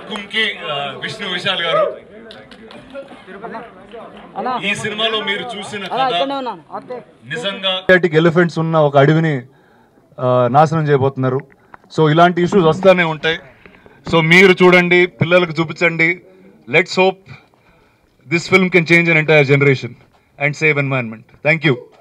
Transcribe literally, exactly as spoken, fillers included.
హక్కుంకి విష్ణు విశాల్ గారు, ఈ సినిమాలో మీరు చూసిన కథ నిజంగా ఎలిఫెంట్స్ ఉన్న ఒక అడవిని నాశనం చేయబోతున్నారు. సో ఇలాంటి ఇష్యూస్ వస్తూనే ఉంటాయి. సో మీరు చూడండి, పిల్లలకు చూపించండి. Let's hope this film can change an entire generation and save environment. Thank you.